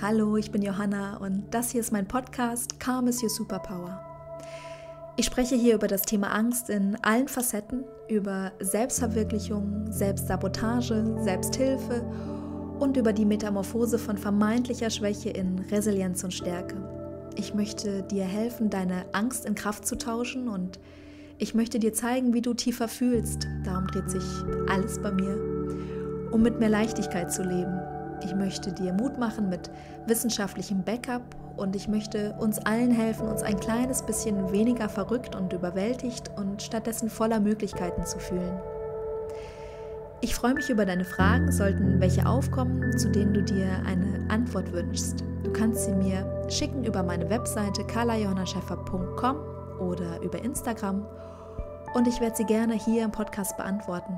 Hallo, ich bin Johanna und das hier ist mein Podcast Calm is your Superpower. Ich spreche hier über das Thema Angst in allen Facetten, über Selbstverwirklichung, Selbstsabotage, Selbsthilfe und über die Metamorphose von vermeintlicher Schwäche in Resilienz und Stärke. Ich möchte dir helfen, deine Angst in Kraft zu tauschen und ich möchte dir zeigen, wie du tiefer fühlst. Darum dreht sich alles bei mir, um mit mehr Leichtigkeit zu leben. Ich möchte dir Mut machen mit wissenschaftlichem Backup und ich möchte uns allen helfen, uns ein kleines bisschen weniger verrückt und überwältigt und stattdessen voller Möglichkeiten zu fühlen. Ich freue mich über deine Fragen, sollten welche aufkommen, zu denen du dir eine Antwort wünschst. Du kannst sie mir schicken über meine Webseite carlajohannascheffer.com oder über Instagram und ich werde sie gerne hier im Podcast beantworten.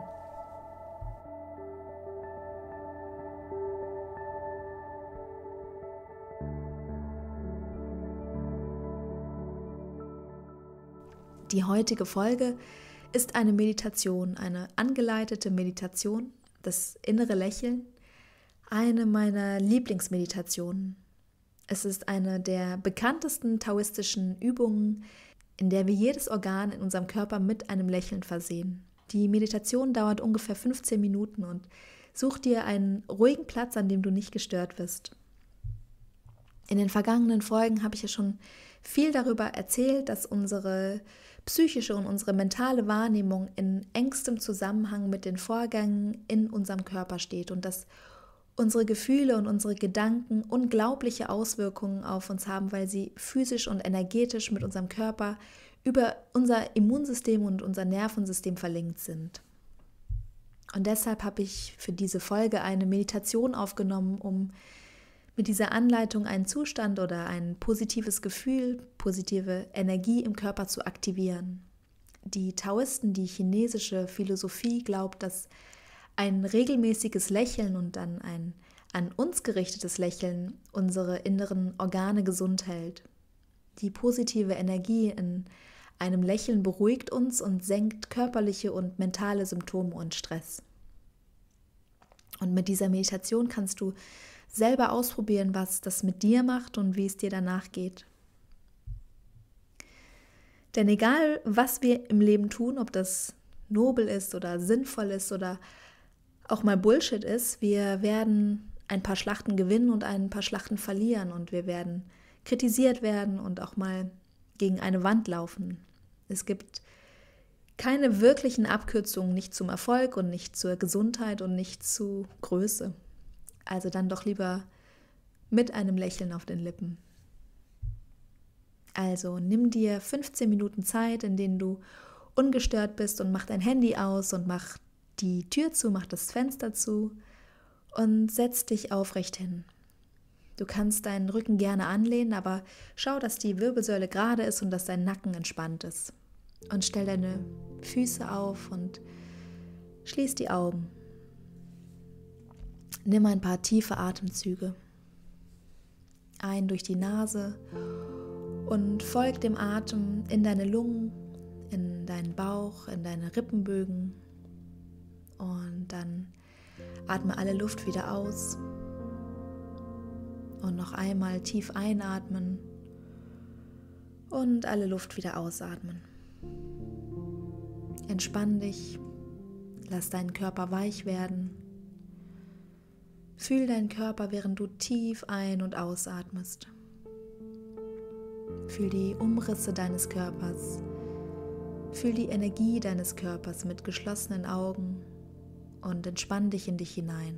Die heutige Folge ist eine Meditation, eine angeleitete Meditation, das innere Lächeln, eine meiner Lieblingsmeditationen. Es ist eine der bekanntesten taoistischen Übungen, in der wir jedes Organ in unserem Körper mit einem Lächeln versehen. Die Meditation dauert ungefähr 15 Minuten und such dir einen ruhigen Platz, an dem du nicht gestört wirst. In den vergangenen Folgen habe ich ja schon viel darüber erzählt, dass unsere psychische und unsere mentale Wahrnehmung in engstem Zusammenhang mit den Vorgängen in unserem Körper steht und dass unsere Gefühle und unsere Gedanken unglaubliche Auswirkungen auf uns haben, weil sie physisch und energetisch mit unserem Körper über unser Immunsystem und unser Nervensystem verlinkt sind. Und deshalb habe ich für diese Folge eine Meditation aufgenommen, um mit dieser Anleitung einen Zustand oder ein positives Gefühl, positive Energie im Körper zu aktivieren. Die Taoisten, die chinesische Philosophie glaubt, dass ein regelmäßiges Lächeln und dann ein an uns gerichtetes Lächeln unsere inneren Organe gesund hält. Die positive Energie in einem Lächeln beruhigt uns und senkt körperliche und mentale Symptome und Stress. Und mit dieser Meditation kannst du selber ausprobieren, was das mit dir macht und wie es dir danach geht. Denn egal, was wir im Leben tun, ob das nobel ist oder sinnvoll ist oder auch mal Bullshit ist, wir werden ein paar Schlachten gewinnen und ein paar Schlachten verlieren und wir werden kritisiert werden und auch mal gegen eine Wand laufen. Es gibt keine wirklichen Abkürzungen, nicht zum Erfolg und nicht zur Gesundheit und nicht zu Größe. Also dann doch lieber mit einem Lächeln auf den Lippen. Also nimm dir 15 Minuten Zeit, in denen du ungestört bist und mach dein Handy aus und mach die Tür zu, mach das Fenster zu und setz dich aufrecht hin. Du kannst deinen Rücken gerne anlehnen, aber schau, dass die Wirbelsäule gerade ist und dass dein Nacken entspannt ist. Und stell deine Füße auf und schließ die Augen. Nimm ein paar tiefe Atemzüge. Ein durch die Nase und folg dem Atem in deine Lungen, in deinen Bauch, in deine Rippenbögen. Und dann atme alle Luft wieder aus. Und noch einmal tief einatmen und alle Luft wieder ausatmen. Entspann dich, lass deinen Körper weich werden. Fühl deinen Körper, während du tief ein- und ausatmest. Fühl die Umrisse deines Körpers. Fühl die Energie deines Körpers mit geschlossenen Augen und entspann dich in dich hinein.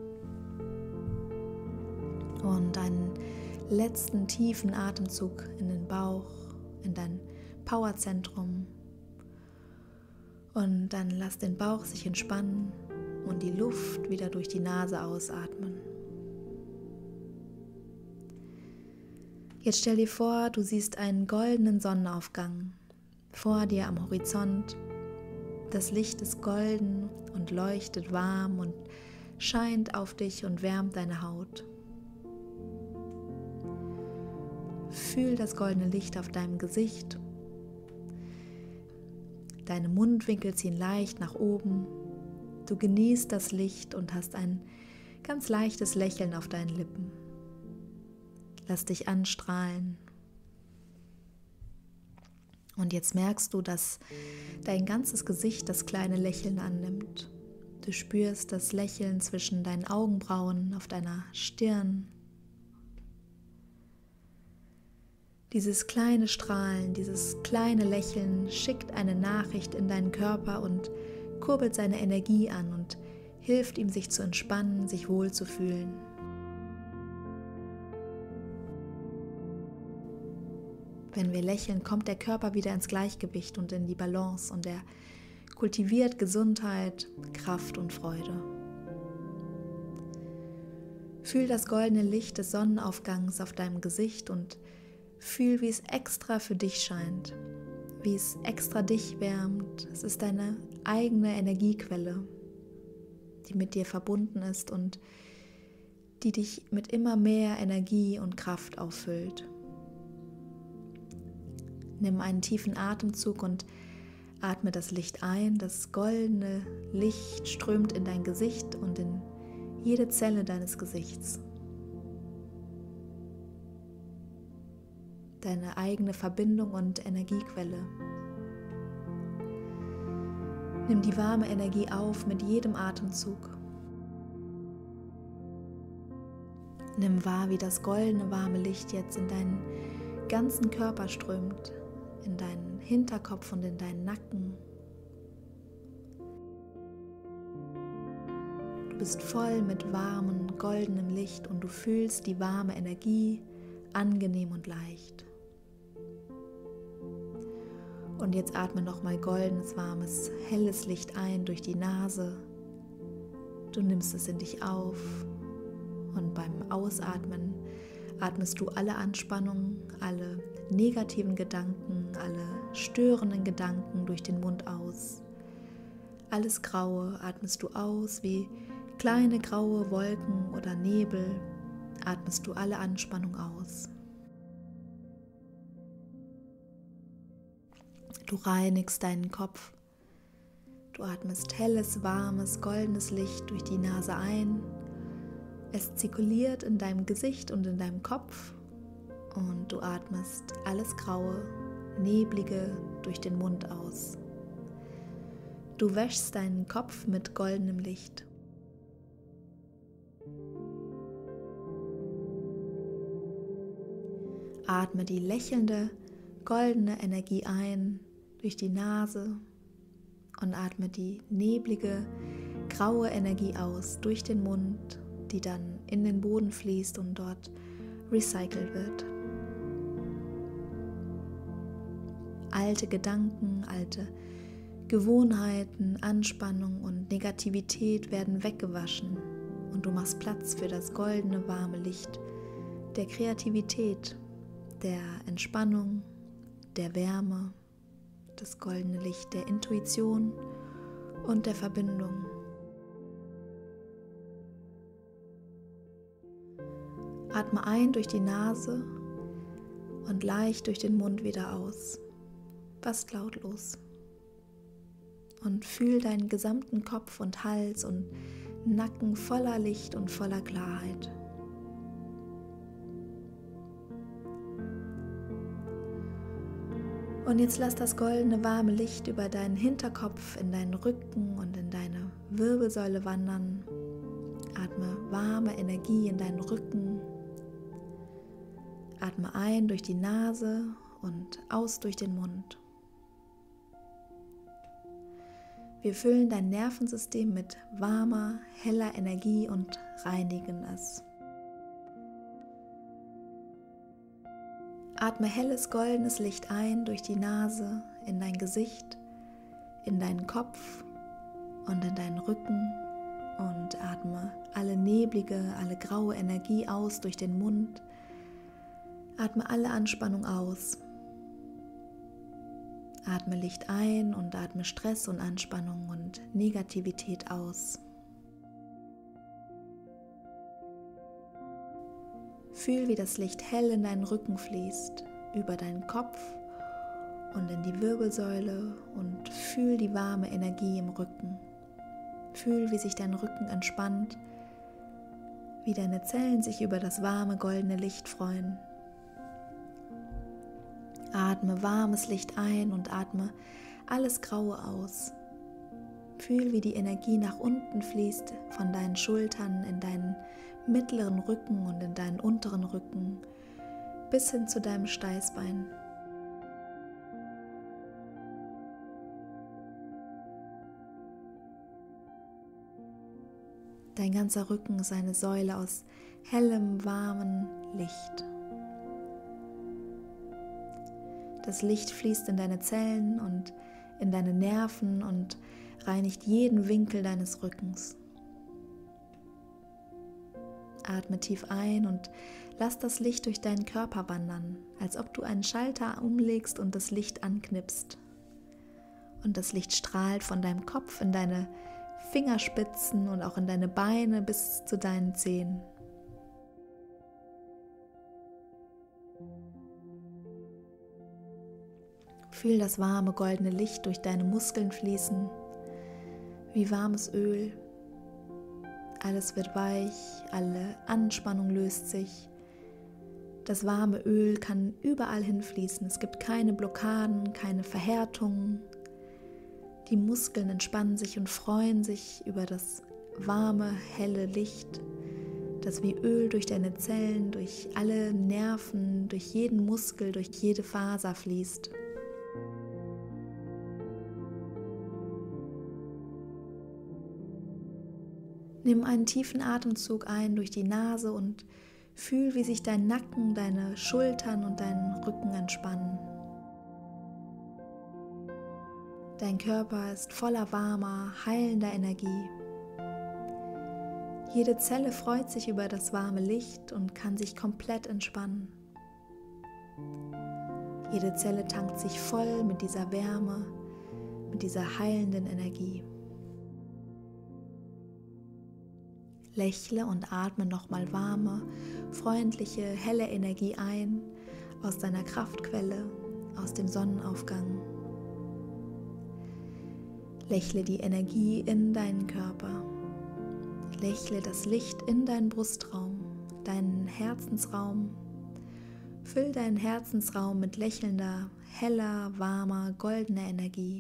Und einen letzten tiefen Atemzug in den Bauch, in dein Powerzentrum. Und dann lass den Bauch sich entspannen und die Luft wieder durch die Nase ausatmen. Jetzt stell dir vor, du siehst einen goldenen Sonnenaufgang vor dir am Horizont. Das Licht ist golden und leuchtet warm und scheint auf dich und wärmt deine Haut. Fühl das goldene Licht auf deinem Gesicht. Deine Mundwinkel ziehen leicht nach oben. Du genießt das Licht und hast ein ganz leichtes Lächeln auf deinen Lippen. Lass dich anstrahlen. Und jetzt merkst du, dass dein ganzes Gesicht das kleine Lächeln annimmt. Du spürst das Lächeln zwischen deinen Augenbrauen, auf deiner Stirn. Dieses kleine Strahlen, dieses kleine Lächeln schickt eine Nachricht in deinen Körper und kurbelt seine Energie an und hilft ihm, sich zu entspannen, sich wohlzufühlen. Wenn wir lächeln, kommt der Körper wieder ins Gleichgewicht und in die Balance und er kultiviert Gesundheit, Kraft und Freude. Fühl das goldene Licht des Sonnenaufgangs auf deinem Gesicht und fühl, wie es extra für dich scheint, wie es extra dich wärmt. Es ist deine eigene Energiequelle, die mit dir verbunden ist und die dich mit immer mehr Energie und Kraft auffüllt. Nimm einen tiefen Atemzug und atme das Licht ein. Das goldene Licht strömt in dein Gesicht und in jede Zelle deines Gesichts. Deine eigene Verbindung und Energiequelle. Nimm die warme Energie auf mit jedem Atemzug. Nimm wahr, wie das goldene warme Licht jetzt in deinen ganzen Körper strömt, in deinen Hinterkopf und in deinen Nacken. Du bist voll mit warmem, goldenem Licht und du fühlst die warme Energie, angenehm und leicht. Und jetzt atme nochmal goldenes, warmes, helles Licht ein durch die Nase. Du nimmst es in dich auf und beim Ausatmen atmest du alle Anspannungen, alle negativen Gedanken, alle störenden Gedanken durch den Mund aus. Alles Graue atmest du aus, wie kleine graue Wolken oder Nebel, atmest du alle Anspannung aus. Du reinigst deinen Kopf. Du atmest helles, warmes, goldenes Licht durch die Nase ein. Es zirkuliert in deinem Gesicht und in deinem Kopf und du atmest alles Graue, Neblige durch den Mund aus. Du wäschst deinen Kopf mit goldenem Licht. Atme die lächelnde, goldene Energie ein durch die Nase und atme die neblige, graue Energie aus durch den Mund, die dann in den Boden fließt und dort recycelt wird. Alte Gedanken, alte Gewohnheiten, Anspannung und Negativität werden weggewaschen und du machst Platz für das goldene, warme Licht der Kreativität, der Entspannung, der Wärme, das goldene Licht der Intuition und der Verbindung. Atme ein durch die Nase und leicht durch den Mund wieder aus, fast lautlos. Und fühl deinen gesamten Kopf und Hals und Nacken voller Licht und voller Klarheit. Und jetzt lass das goldene, warme Licht über deinen Hinterkopf, in deinen Rücken und in deine Wirbelsäule wandern. Atme warme Energie in deinen Rücken. Atme ein durch die Nase und aus durch den Mund. Wir füllen dein Nervensystem mit warmer, heller Energie und reinigen es. Atme helles, goldenes Licht ein durch die Nase, in dein Gesicht, in deinen Kopf und in deinen Rücken und atme alle neblige, alle graue Energie aus durch den Mund. Atme alle Anspannung aus. Atme Licht ein und atme Stress und Anspannung und Negativität aus. Fühl, wie das Licht hell in deinen Rücken fließt, über deinen Kopf und in die Wirbelsäule und fühl die warme Energie im Rücken. Fühl, wie sich dein Rücken entspannt, wie deine Zellen sich über das warme, goldene Licht freuen. Atme warmes Licht ein und atme alles Graue aus. Fühl, wie die Energie nach unten fließt, von deinen Schultern in deinen mittleren Rücken und in deinen unteren Rücken, bis hin zu deinem Steißbein. Dein ganzer Rücken ist eine Säule aus hellem, warmem Licht. Das Licht fließt in deine Zellen und in deine Nerven und reinigt jeden Winkel deines Rückens. Atme tief ein und lass das Licht durch deinen Körper wandern, als ob du einen Schalter umlegst und das Licht anknipst. Und das Licht strahlt von deinem Kopf in deine Fingerspitzen und auch in deine Beine bis zu deinen Zehen. Fühl das warme goldene Licht durch deine Muskeln fließen, wie warmes Öl. Alles wird weich, alle Anspannung löst sich. Das warme Öl kann überall hinfließen. Es gibt keine Blockaden, keine Verhärtungen. Die Muskeln entspannen sich und freuen sich über das warme, helle Licht, das wie Öl durch deine Zellen, durch alle Nerven, durch jeden Muskel, durch jede Faser fließt. Nimm einen tiefen Atemzug ein durch die Nase und fühl, wie sich dein Nacken, deine Schultern und dein Rücken entspannen. Dein Körper ist voller warmer, heilender Energie. Jede Zelle freut sich über das warme Licht und kann sich komplett entspannen. Jede Zelle tankt sich voll mit dieser Wärme, mit dieser heilenden Energie. Lächle und atme nochmal warme, freundliche, helle Energie ein aus deiner Kraftquelle, aus dem Sonnenaufgang. Lächle die Energie in deinen Körper. Lächle das Licht in deinen Brustraum, deinen Herzensraum. Füll deinen Herzensraum mit lächelnder, heller, warmer, goldener Energie.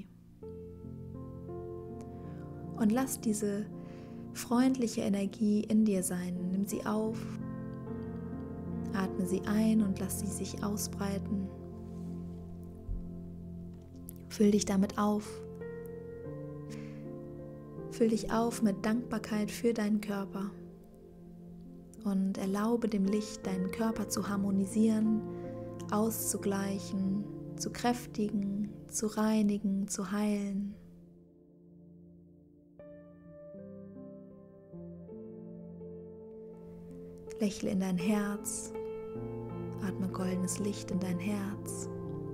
Und lass diese freundliche Energie in dir sein. Nimm sie auf, atme sie ein und lass sie sich ausbreiten. Füll dich damit auf. Füll dich auf mit Dankbarkeit für deinen Körper und erlaube dem Licht, deinen Körper zu harmonisieren, auszugleichen, zu kräftigen, zu reinigen, zu heilen. Lächle in dein Herz, atme goldenes Licht in dein Herz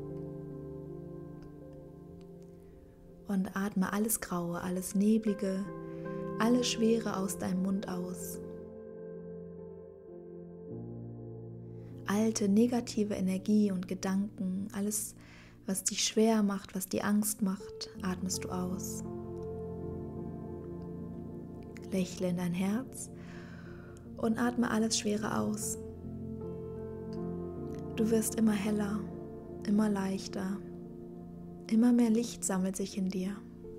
und atme alles Graue, alles Neblige, alle Schwere aus deinem Mund aus. Alte negative Energie und Gedanken, alles, was dich schwer macht, was dir Angst macht, atmest du aus. Lächle in dein Herz und atme alles Schwere aus. Du wirst immer heller, immer leichter, immer mehr Licht sammelt sich in dir.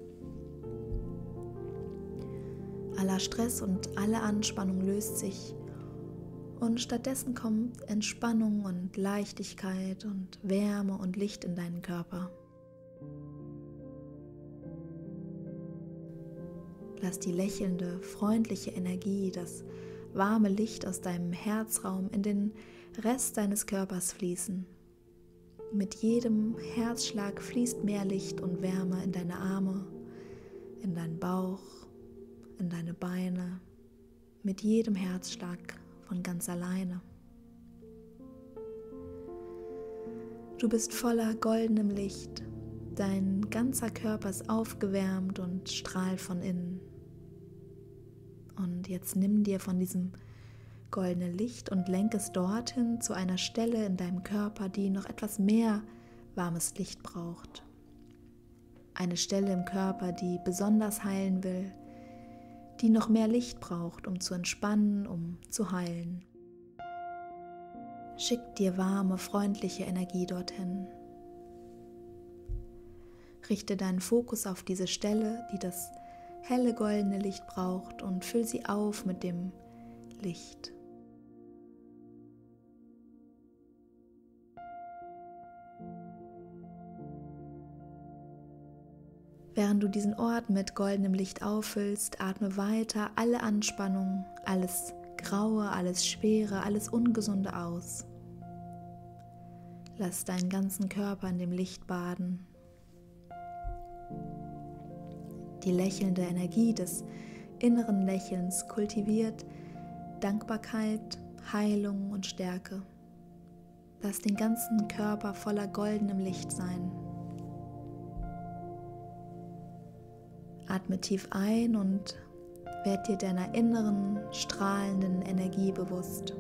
Aller Stress und alle Anspannung löst sich und stattdessen kommt Entspannung und Leichtigkeit und Wärme und Licht in deinen Körper. Lass die lächelnde, freundliche Energie, das warme Licht aus deinem Herzraum in den Rest deines Körpers fließen. Mit jedem Herzschlag fließt mehr Licht und Wärme in deine Arme, in deinen Bauch, in deine Beine, mit jedem Herzschlag von ganz alleine. Du bist voller goldenem Licht, dein ganzer Körper ist aufgewärmt und strahlt von innen. Und jetzt nimm dir von diesem goldenen Licht und lenk es dorthin zu einer Stelle in deinem Körper, die noch etwas mehr warmes Licht braucht. Eine Stelle im Körper, die besonders heilen will, die noch mehr Licht braucht, um zu entspannen, um zu heilen. Schick dir warme, freundliche Energie dorthin. Richte deinen Fokus auf diese Stelle, die das helle goldene Licht braucht, und füll sie auf mit dem Licht. Während du diesen Ort mit goldenem Licht auffüllst, atme weiter alle Anspannung, alles Graue, alles Schwere, alles Ungesunde aus. Lass deinen ganzen Körper in dem Licht baden. Die lächelnde Energie des inneren Lächelns kultiviert Dankbarkeit, Heilung und Stärke. Lass den ganzen Körper voller goldenem Licht sein. Atme tief ein und werd dir deiner inneren, strahlenden Energie bewusst.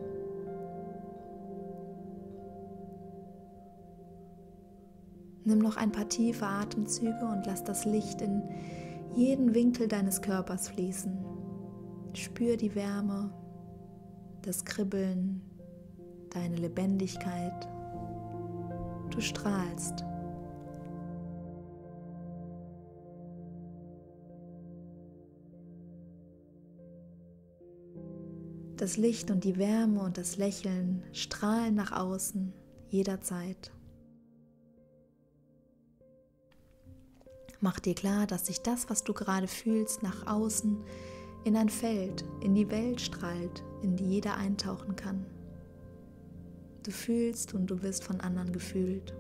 Nimm noch ein paar tiefe Atemzüge und lass das Licht in jeden Winkel deines Körpers fließen. Spür die Wärme, das Kribbeln, deine Lebendigkeit. Du strahlst. Das Licht und die Wärme und das Lächeln strahlen nach außen, jederzeit. Mach dir klar, dass sich das, was du gerade fühlst, nach außen in ein Feld, in die Welt strahlt, in die jeder eintauchen kann. Du fühlst und du wirst von anderen gefühlt.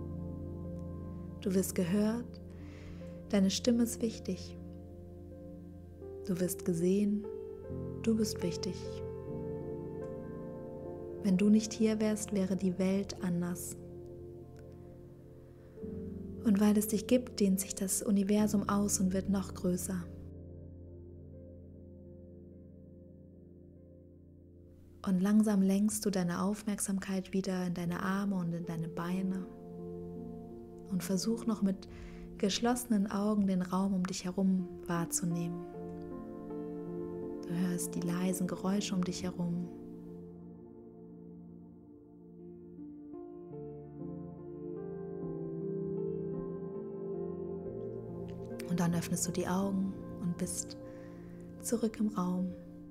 Du wirst gehört, deine Stimme ist wichtig. Du wirst gesehen, du bist wichtig. Wenn du nicht hier wärst, wäre die Welt anders. Und weil es dich gibt, dehnt sich das Universum aus und wird noch größer. Und langsam lenkst du deine Aufmerksamkeit wieder in deine Arme und in deine Beine. Und versuch noch mit geschlossenen Augen den Raum um dich herum wahrzunehmen. Du hörst die leisen Geräusche um dich herum. Und dann öffnest du die Augen und bist zurück im Raum.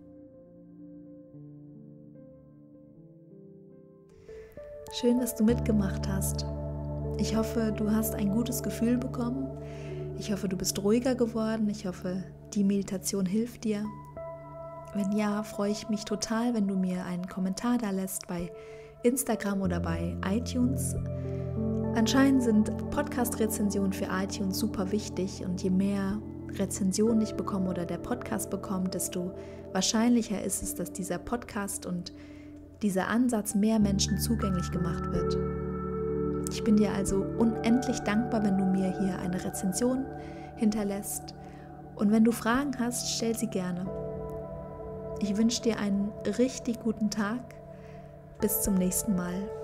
Schön, dass du mitgemacht hast. Ich hoffe, du hast ein gutes Gefühl bekommen. Ich hoffe, du bist ruhiger geworden. Ich hoffe, die Meditation hilft dir. Wenn ja, freue ich mich total, wenn du mir einen Kommentar da lässt bei Instagram oder bei iTunes. Anscheinend sind Podcast-Rezensionen für iTunes super wichtig und je mehr Rezensionen ich bekomme oder der Podcast bekommt, desto wahrscheinlicher ist es, dass dieser Podcast und dieser Ansatz mehr Menschen zugänglich gemacht wird. Ich bin dir also unendlich dankbar, wenn du mir hier eine Rezension hinterlässt. Und wenn du Fragen hast, stell sie gerne. Ich wünsche dir einen richtig guten Tag. Bis zum nächsten Mal.